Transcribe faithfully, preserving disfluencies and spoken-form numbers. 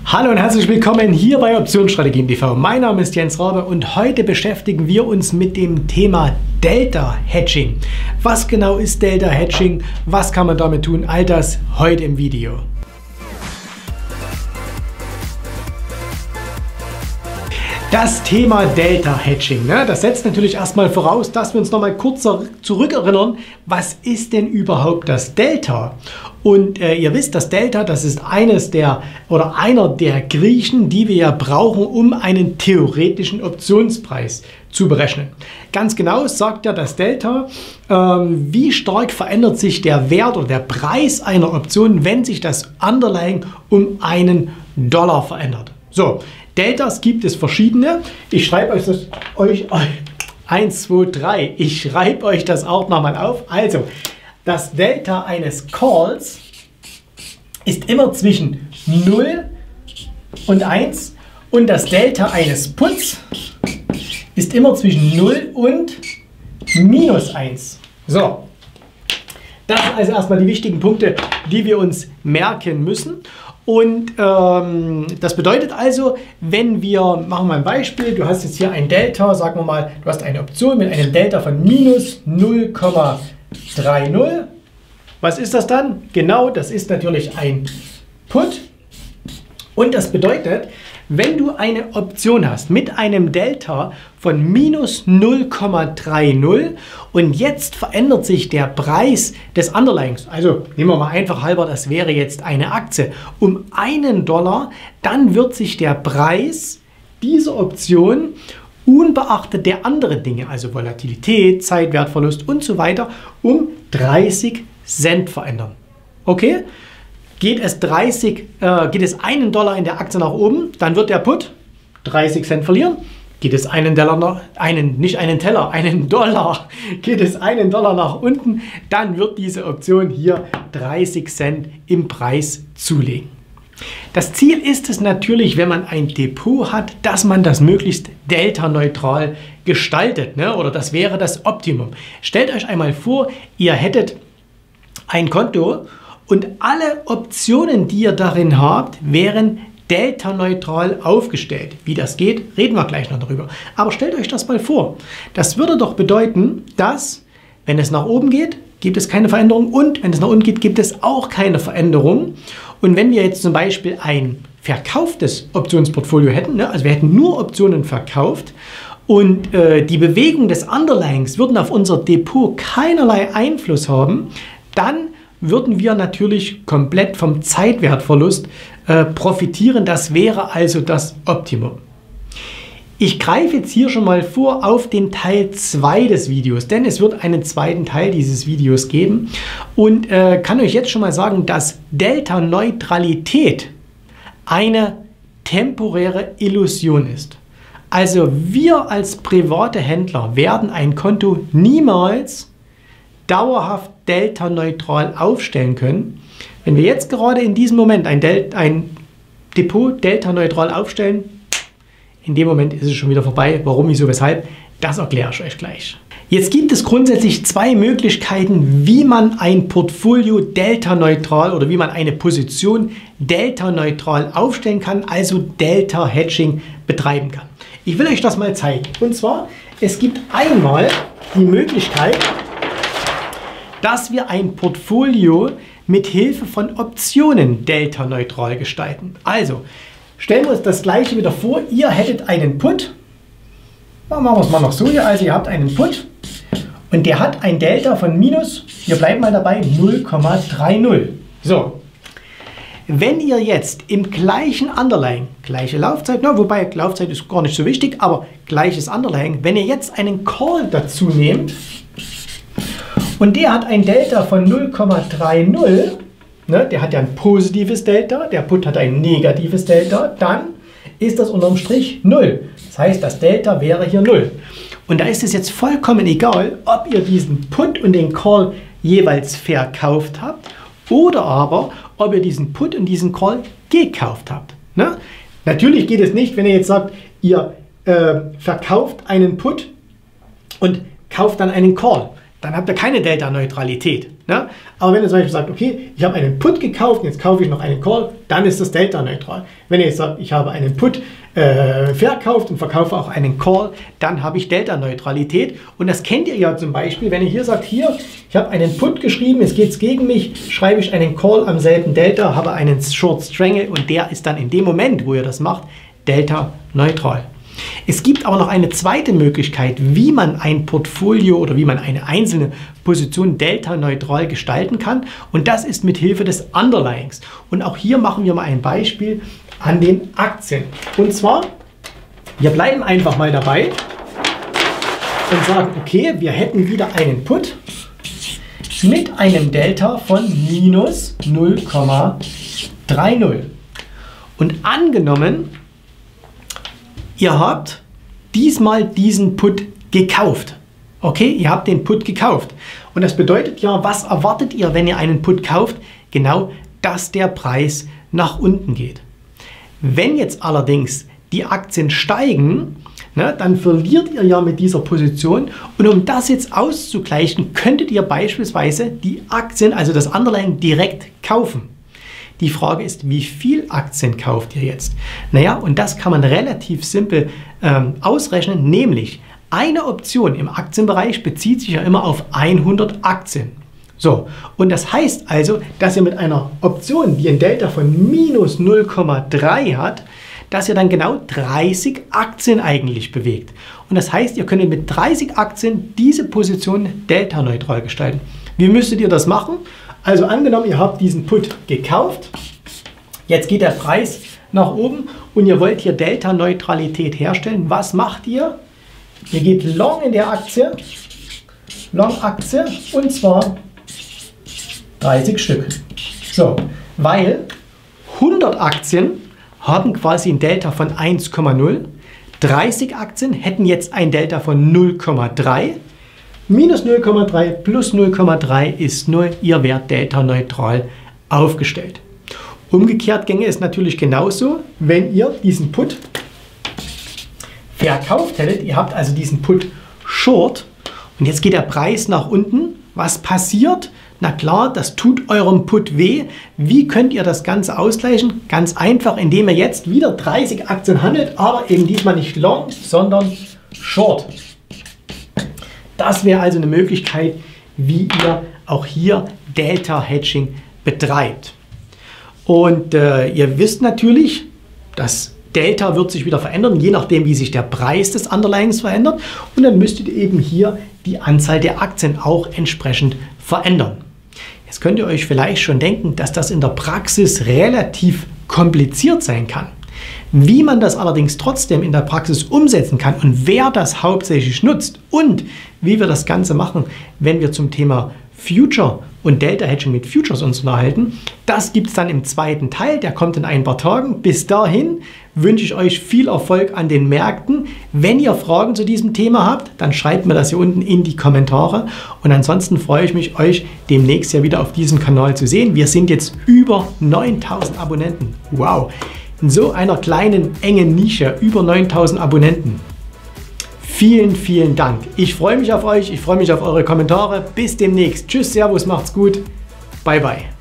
Hallo und herzlich willkommen hier bei Optionsstrategien T V. Mein Name ist Jens Rabe und heute beschäftigen wir uns mit dem Thema Delta Hedging. Was genau ist Delta Hedging? Was kann man damit tun? All das heute im Video. Das Thema Delta Hedging, ne, das setzt natürlich erstmal voraus, dass wir uns nochmal kurz zurückerinnern, was ist denn überhaupt das Delta? Und äh, ihr wisst, das Delta, das ist eines der oder einer der Griechen, die wir ja brauchen, um einen theoretischen Optionspreis zu berechnen. Ganz genau sagt ja das Delta, ähm, wie stark verändert sich der Wert oder der Preis einer Option, wenn sich das Underlying um einen Dollar verändert. So. Deltas gibt es verschiedene. Ich schreibe euch das euch eins, zwei, drei. Ich schreibe euch das auch nochmal auf. Also, das Delta eines Calls ist immer zwischen null und eins und das Delta eines Puts ist immer zwischen null und minus eins. So. Das sind also erstmal die wichtigen Punkte, die wir uns merken müssen. Und ähm, das bedeutet also, wenn wir, machen wir ein Beispiel, du hast jetzt hier ein Delta, sagen wir mal, du hast eine Option mit einem Delta von minus null Komma dreißig. Was ist das dann? Genau, das ist natürlich ein Put. Und das bedeutet, wenn du eine Option hast mit einem Delta von minus null Komma dreißig und jetzt verändert sich der Preis des Underlyings, also nehmen wir mal einfach halber, das wäre jetzt eine Aktie, um einen Dollar, dann wird sich der Preis dieser Option unbeachtet der anderen Dinge, also Volatilität, Zeitwertverlust und so weiter, um dreißig Cent verändern. Okay? Geht es, dreißig, äh, geht es einen Dollar in der Aktie nach oben, dann wird der Put dreißig Cent verlieren. Geht es einen Dollar, nach, einen, nicht einen Teller, einen Dollar, geht es einen Dollar nach unten, dann wird diese Option hier dreißig Cent im Preis zulegen. Das Ziel ist es natürlich, wenn man ein Depot hat, dass man das möglichst delta-neutral gestaltet, ne? Oder das wäre das Optimum. Stellt euch einmal vor, ihr hättet ein Konto und alle Optionen, die ihr darin habt, wären delta-neutral aufgestellt. Wie das geht, reden wir gleich noch darüber. Aber stellt euch das mal vor. Das würde doch bedeuten, dass, wenn es nach oben geht, gibt es keine Veränderung und wenn es nach unten geht, gibt es auch keine Veränderung. Und wenn wir jetzt zum Beispiel ein verkauftes Optionsportfolio hätten, ne, also wir hätten nur Optionen verkauft und äh, die Bewegung des Underlyings würden auf unser Depot keinerlei Einfluss haben, dann würden wir natürlich komplett vom Zeitwertverlust äh, profitieren. Das wäre also das Optimum. Ich greife jetzt hier schon mal vor auf den Teil zwei des Videos, denn es wird einen zweiten Teil dieses Videos geben und äh, kann euch jetzt schon mal sagen, dass Delta-Neutralität eine temporäre Illusion ist. Also wir als private Händler werden ein Konto niemals dauerhaft delta-neutral aufstellen können. Wenn wir jetzt gerade in diesem Moment ein, Del ein Depot delta-neutral aufstellen, in dem Moment ist es schon wieder vorbei. Warum, wieso, weshalb, das erkläre ich euch gleich. Jetzt gibt es grundsätzlich zwei Möglichkeiten, wie man ein Portfolio delta-neutral oder wie man eine Position delta-neutral aufstellen kann, also Delta-Hedging betreiben kann. Ich will euch das mal zeigen. Und zwar, es gibt einmal die Möglichkeit, dass wir ein Portfolio mit Hilfe von Optionen delta-neutral gestalten. Also, stellen wir uns das gleiche wieder vor, ihr hättet einen Put, machen wir es mal noch so hier, also ihr habt einen Put und der hat ein Delta von minus, wir bleiben mal dabei, null Komma dreißig. So, wenn ihr jetzt im gleichen Underlying, gleiche Laufzeit, na, wobei Laufzeit ist gar nicht so wichtig, aber gleiches Underlying, wenn ihr jetzt einen Call dazu nehmt, und der hat ein Delta von null Komma dreißig, ne, der hat ja ein positives Delta, der Put hat ein negatives Delta, dann ist das unterm Strich null. Das heißt, das Delta wäre hier null. Und da ist es jetzt vollkommen egal, ob ihr diesen Put und den Call jeweils verkauft habt oder aber, ob ihr diesen Put und diesen Call gekauft habt. Ne? Natürlich geht es nicht, wenn ihr jetzt sagt, ihr äh, verkauft einen Put und kauft dann einen Call. Dann habt ihr keine Delta-Neutralität. Ne? Aber wenn ihr zum Beispiel sagt, okay, ich habe einen Put gekauft, jetzt kaufe ich noch einen Call, dann ist das delta-neutral. Wenn ihr jetzt sagt, ich habe einen Put äh, verkauft und verkaufe auch einen Call, dann habe ich Delta-Neutralität. Und das kennt ihr ja zum Beispiel, wenn ihr hier sagt, hier, ich habe einen Put geschrieben, jetzt geht es gegen mich, schreibe ich einen Call am selben Delta, habe einen Short Strangle und der ist dann in dem Moment, wo ihr das macht, Delta-neutral. Es gibt aber noch eine zweite Möglichkeit, wie man ein Portfolio oder wie man eine einzelne Position delta-neutral gestalten kann, und das ist mit Hilfe des Underlyings. Und auch hier machen wir mal ein Beispiel an den Aktien. Und zwar, wir bleiben einfach mal dabei und sagen, okay, wir hätten wieder einen Put mit einem Delta von minus null Komma dreißig. Und angenommen, ihr habt diesmal diesen Put gekauft. Okay, ihr habt den Put gekauft. Und das bedeutet ja, was erwartet ihr, wenn ihr einen Put kauft? Genau, dass der Preis nach unten geht. Wenn jetzt allerdings die Aktien steigen, ne, dann verliert ihr ja mit dieser Position. Und um das jetzt auszugleichen, könntet ihr beispielsweise die Aktien, also das Underlying, direkt kaufen. Die Frage ist, wie viel Aktien kauft ihr jetzt? Naja, und das kann man relativ simpel ähm, ausrechnen, nämlich eine Option im Aktienbereich bezieht sich ja immer auf hundert Aktien. So, und das heißt also, dass ihr mit einer Option, die ein Delta von minus null Komma drei hat, dass ihr dann genau dreißig Aktien eigentlich bewegt. Und das heißt, ihr könnt mit dreißig Aktien diese Position delta-neutral gestalten. Wie müsstet ihr das machen? Also angenommen, ihr habt diesen Put gekauft, jetzt geht der Preis nach oben und ihr wollt hier Delta-Neutralität herstellen. Was macht ihr? Ihr geht long in der Aktie, Long-Aktie, und zwar dreißig Stück. So, weil hundert Aktien haben quasi ein Delta von eins Komma null, dreißig Aktien hätten jetzt ein Delta von null Komma drei, minus null Komma drei plus null Komma drei ist null, ihr werdet delta-neutral aufgestellt. Umgekehrt ginge es natürlich genauso, wenn ihr diesen Put verkauft hättet. Ihr habt also diesen Put Short und jetzt geht der Preis nach unten. Was passiert? Na klar, das tut eurem Put weh. Wie könnt ihr das Ganze ausgleichen? Ganz einfach, indem ihr jetzt wieder dreißig Aktien handelt, aber eben diesmal nicht Long, sondern Short. Das wäre also eine Möglichkeit, wie ihr auch hier Delta-Hedging betreibt. Und äh, ihr wisst natürlich, dass Delta wird sich wieder verändern, je nachdem, wie sich der Preis des Underlyings verändert. Und dann müsstet ihr eben hier die Anzahl der Aktien auch entsprechend verändern. Jetzt könnt ihr euch vielleicht schon denken, dass das in der Praxis relativ kompliziert sein kann. Wie man das allerdings trotzdem in der Praxis umsetzen kann und wer das hauptsächlich nutzt und wie wir das Ganze machen, wenn wir zum Thema Future und Delta Hedging mit Futures uns unterhalten, das gibt es dann im zweiten Teil, der kommt in ein paar Tagen. Bis dahin wünsche ich euch viel Erfolg an den Märkten. Wenn ihr Fragen zu diesem Thema habt, dann schreibt mir das hier unten in die Kommentare. Und ansonsten freue ich mich, euch demnächst ja wieder auf diesem Kanal zu sehen. Wir sind jetzt über neuntausend Abonnenten. Wow! In so einer kleinen, engen Nische, über neuntausend Abonnenten. Vielen, vielen Dank. Ich freue mich auf euch, ich freue mich auf eure Kommentare. Bis demnächst. Tschüss, Servus, macht's gut. Bye, bye.